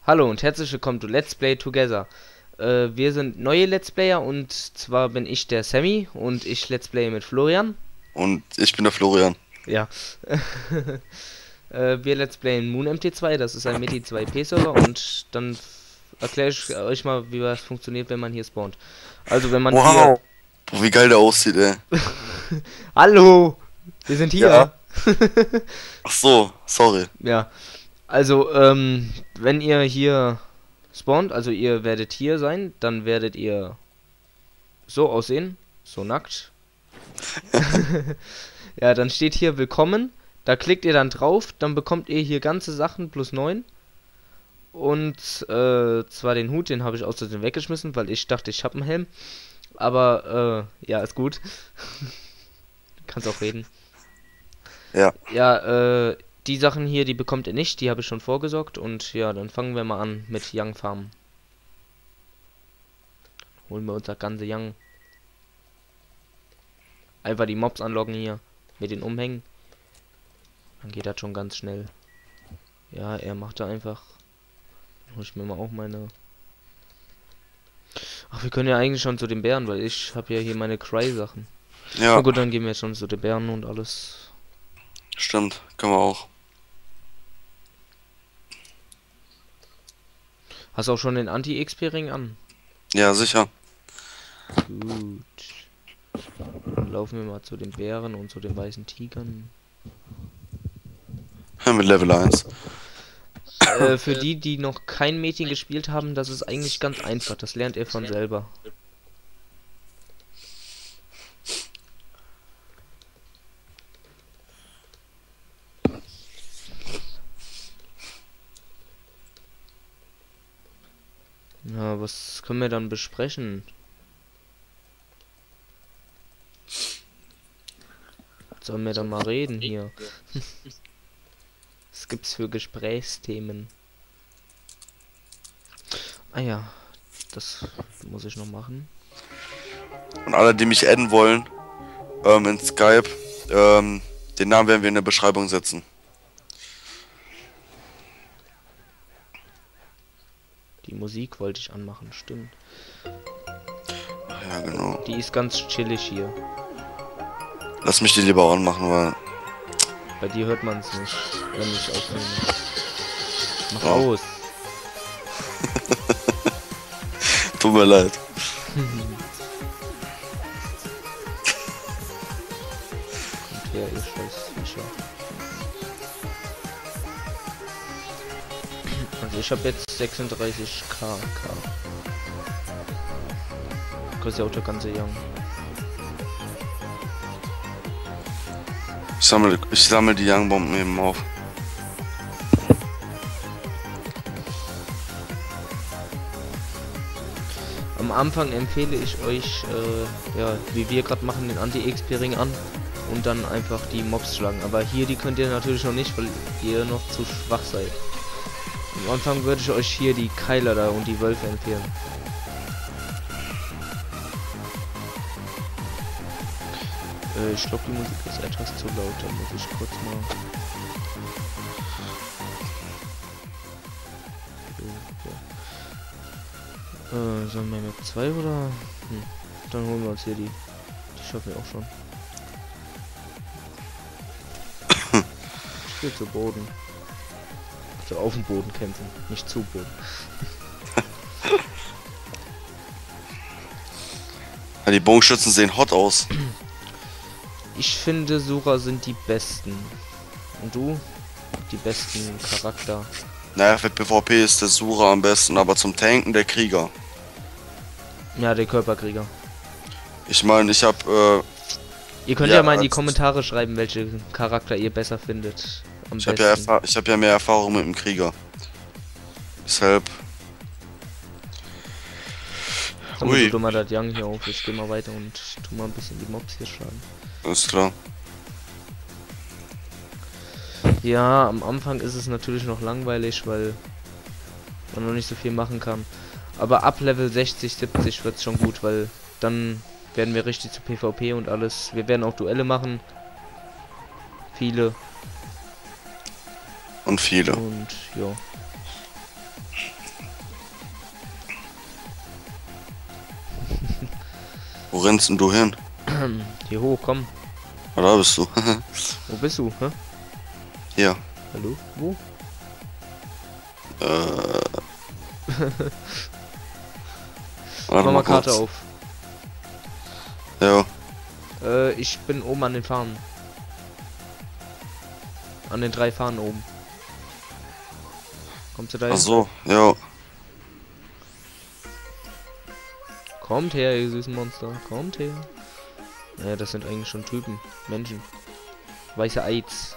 Hallo und herzlich willkommen zu Let's Play Together. Wir sind neue Let's Player und zwar bin ich der Sammy und ich Let's Play mit Florian. Und ich bin der Florian. Ja. Wir Let's Playen Moon MT2, das ist ein MIDI 2P Server und dann erkläre ich euch mal, wie das funktioniert, wenn man hier spawnt. Also wenn man hier... Wow! Boah, wie geil der aussieht, ey. Hallo! Wir sind hier! Ja. Ach so, sorry. Ja. Also, wenn ihr hier spawnt, also ihr werdet hier sein, dann werdet ihr so aussehen, so nackt. Ja, dann steht hier Willkommen, da klickt ihr dann drauf, dann bekommt ihr hier ganze Sachen plus 9. Und zwar den Hut, den habe ich außerdem weggeschmissen, weil ich dachte, ich habe einen Helm. Aber, ja, ist gut. Kannst auch reden. Ja. Ja, die Sachen hier, die bekommt ihr nicht, die habe ich schon vorgesorgt. Und ja, dann fangen wir mal an mit Young Farm. Holen wir unser ganze Young. Einfach die Mobs anloggen hier. Mit den Umhängen. Dann geht das schon ganz schnell. Ja, er macht da einfach. Hol ich mir mal auch meine... Ach, wir können ja eigentlich schon zu den Bären, weil ich habe ja hier meine Cry-Sachen. Ja, Na gut, dann gehen wir jetzt schon zu den Bären und alles. stimmt. Können wir auch. Hast du auch schon den Anti-XP-Ring an? Ja, sicher. Gut. Dann laufen wir mal zu den Bären und zu den weißen Tigern. Mit Level 1. Für die, die noch kein Mädchen gespielt haben, das ist eigentlich ganz einfach. Das lernt ihr von selber. Na, was können wir dann besprechen? Sollen wir dann mal reden hier? Was gibt's für Gesprächsthemen? Ah ja, das muss ich noch machen. Und alle, die mich adden wollen, in Skype, den Namen werden wir in der Beschreibung setzen. Die Musik wollte ich anmachen, stimmt. Ja, genau. Die ist ganz chillig hier. Lass mich die lieber auch anmachen, weil... Bei dir hört man es nicht, wenn ich aufnehme. Mach Oh. aus. Tut mir leid. Kommt her, ihr scheiß Viecher. Also ich habe jetzt 36k. Kostet ja auch der ganze Young. Ich sammle die Young-Bomben eben auf. Am Anfang empfehle ich euch, ja, wie wir gerade machen, den Anti-XP-Ring an und dann einfach die Mobs schlagen. Aber hier, die könnt ihr natürlich noch nicht, weil ihr noch zu schwach seid. Am Anfang würde ich euch hier die Keiler da und die Wölfe empfehlen. Ich glaube, die Musik ist etwas zu laut, da muss ich kurz mal... Sollen wir mit 2 oder? Dann holen wir uns hier die. Die schaffen wir auch schon. Ich will zu Boden. Also auf dem Boden kämpfen, nicht zu Boden. Ja, die Bogenschützen sehen hot aus. Ich finde, Sura sind die besten. Und du? Die besten Charakter. Naja, für PvP ist der Sura am besten, aber zum Tanken der Krieger. Ja, der Körperkrieger. Ich meine, ich habe Ihr könnt ja mal in die Kommentare schreiben, welche Charakter ihr besser findet. Am ich besten. habe ja mehr Erfahrung mit dem Krieger. Deshalb. Dann Ui, du mal das Young hier auf. Ich geh mal weiter und tu mal ein bisschen die Mobs hier schlagen. ist klar. Ja, am Anfang ist es natürlich noch langweilig, weil man noch nicht so viel machen kann. Aber ab Level 60, 70 wird es schon gut, weil dann werden wir richtig zu PvP und alles. Wir werden auch Duelle machen. Viele. Und viele. Und ja. Wo rennst denn du hin? Hier hoch, komm. Ah, da bist du. Wo bist du, hä? Hier. Hallo? Wo? Warte Mach mal Karte kurz. auf. Ja. Ich bin oben an den Fahnen. An den 3 Fahnen oben. Kommst du da Ach hin? so, ja. Kommt her, ihr süßen Monster. Kommt her. Naja, das sind eigentlich schon Typen. Menschen. Weiße Aids.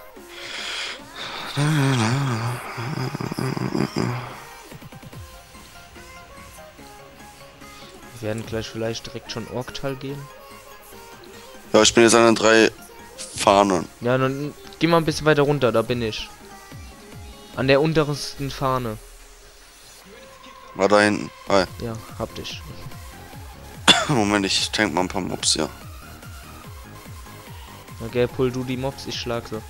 Wir werden gleich vielleicht direkt schon Orktal gehen. Ja, ich bin jetzt an den 3 Fahnen. Ja, dann geh mal ein bisschen weiter runter, da bin ich. An der untersten Fahne. War da hinten. Ah, Ja, hab dich. Moment, ich tank mal ein paar Mobs, ja. Na gell, pull du die Mobs, ich schlag sie.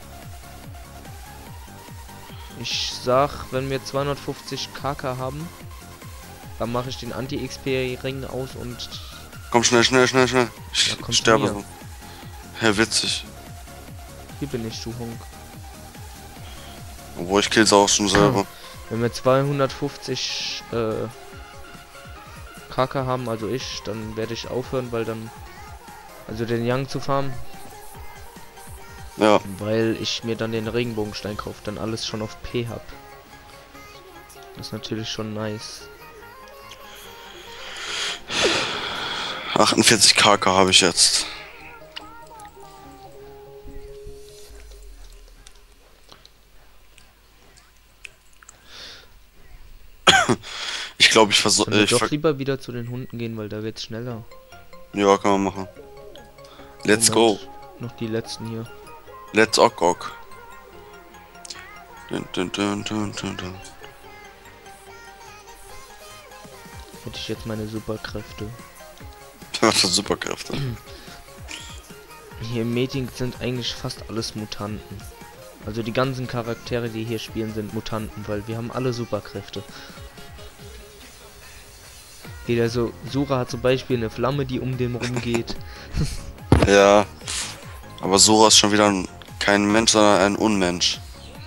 Ich sag, wenn wir 250 KK haben, dann mache ich den Anti-XP-Ring aus und... Komm schnell, schnell, schnell, schnell. Ich Ja, komm zu sterbe mir. so. Ja, witzig. Hier bin ich, du Honk. Obwohl ich kill's auch schon selber. Wenn wir 250 KK haben, also ich, dann werde ich aufhören, weil dann... Also den Young zu farmen, Ja. weil ich mir dann den Regenbogenstein kaufe, dann alles schon auf P hab. Das ist natürlich schon nice. 48 KK habe ich jetzt. Ich glaube, ich versuche. Sollen wir doch lieber wieder zu den Hunden gehen, weil da wird's schneller. Ja, kann man machen. Let's go. Moment, noch die letzten hier. Let's ok. Dun, dun, dun, dun, dun, dun. Hätte ich jetzt meine Superkräfte. Was für Superkräfte. Hier im Meeting sind eigentlich fast alles Mutanten. Also die ganzen Charaktere, die hier spielen, sind Mutanten, weil wir haben alle Superkräfte. Jeder so, Sura hat zum Beispiel eine Flamme, die um den rumgeht. Ja. Aber Sora ist schon wieder kein Mensch, sondern ein Unmensch.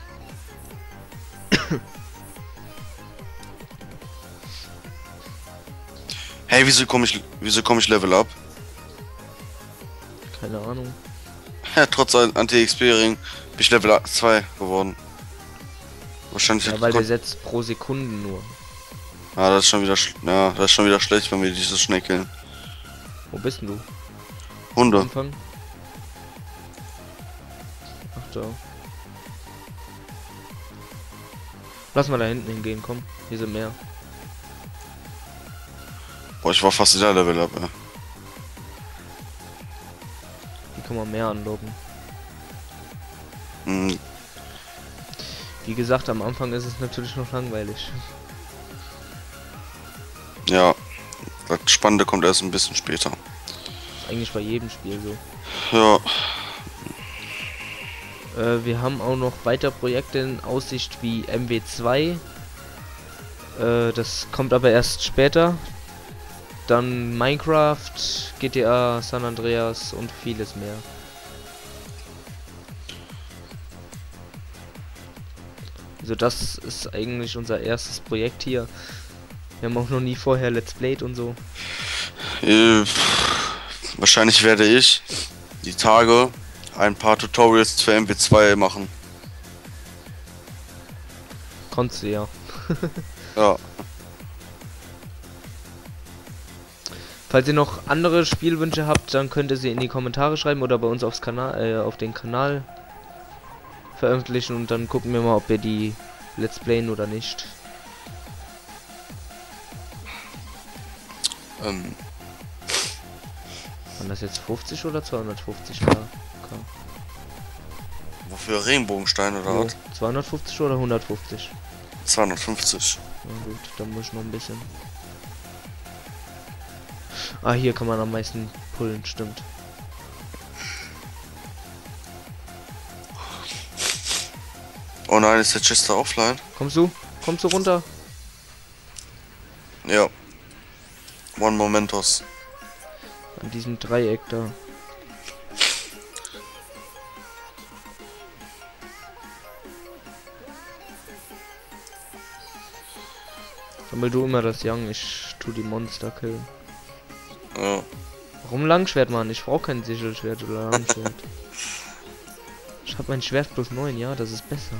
Hey, wieso komme ich Level up? Keine Ahnung. Ja, trotz Anti-XP-Ring bin ich Level 2 geworden. Wahrscheinlich Ja, weil der setzt pro Sekunde nur. Ah, das ist schon wieder ja, das ist schon wieder schlecht, wenn wir die so schnell killen. Wo bist denn du? Hunde. Anfang? Ach da. Lass mal da hinten hingehen, komm. Hier sind mehr. Boah, ich war fast wieder Level up, ey. Hier kann man mehr anlocken. Hm, Wie gesagt, am Anfang ist es natürlich noch langweilig. ja. Das Spannende kommt erst ein bisschen später. Eigentlich bei jedem Spiel so. Ja. Wir haben auch noch weiter Projekte in Aussicht wie MW2. Das kommt aber erst später. Dann Minecraft, GTA, San Andreas und vieles mehr. Also das ist eigentlich unser erstes Projekt hier. Wir haben auch noch nie vorher Let's Played und so. Wahrscheinlich werde ich die Tage ein paar Tutorials für MW2 machen. Konntest du ja. Ja. Falls ihr noch andere Spielwünsche habt, dann könnt ihr sie in die Kommentare schreiben oder bei uns aufs Kanal, auf den Kanal veröffentlichen und dann gucken wir mal, ob wir die Let's Playen oder nicht. Waren das jetzt 50 oder 250 K? Wofür Regenbogenstein oder Jo, was? 250 oder 150? 250. Na gut, dann muss ich noch ein bisschen. Ah, hier kann man am meisten pullen, stimmt. Oh nein, ist der Chester offline? Kommst du? Kommst du runter? Ja. One Momentos. An diesem Dreieck da. Sammel du immer das Young, ich tu die Monster killen. Ja. Warum Langschwert, Mann? Ich brauche kein Sichelschwert oder Langschwert. Ich habe mein Schwert plus 9, ja, das ist besser.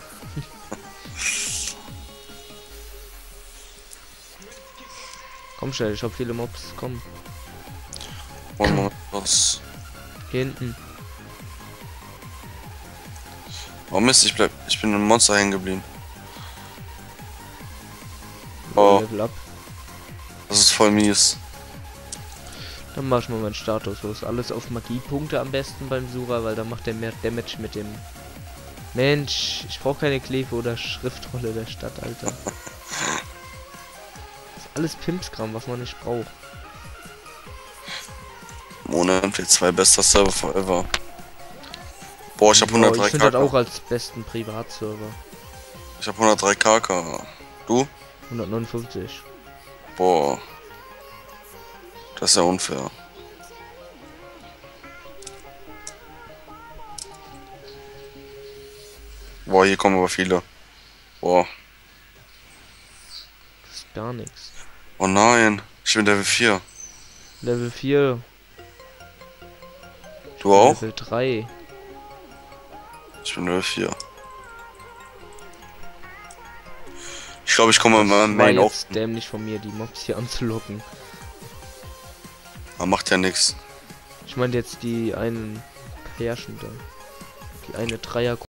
Komm schnell, ich habe viele Mobs, komm. Und was? Hier hinten. Oh Mist, ich bin im Monster hängen geblieben. Oh, Level up. das ist voll mies. Dann mach ich mal meinen Status los. Alles auf Magiepunkte am besten beim Sura, weil da macht er mehr Damage mit dem. Mensch, ich brauche keine Kleve oder Schriftrolle der Stadt, Alter. Das ist alles Pimpskram, was man nicht braucht. Ohne MP2 bester Server forever. Boah, ich hab 103 Ich finde das KK. auch als besten Privatserver. Ich hab 103 KK. Du? 159. Boah. Das ist ja unfair. Boah, hier kommen aber viele. Boah. Das ist gar nichts. Oh nein. Ich bin Level 4. Level 4. Du auch? Level 3. Ich bin Level 4. Ich glaube, ich komme mit meinem War Main auf. jetzt dämlich von mir, die Mobs hier anzulocken. Aber macht ja nichts. Ich meine jetzt die einen Pärchen da. Die eine Dreier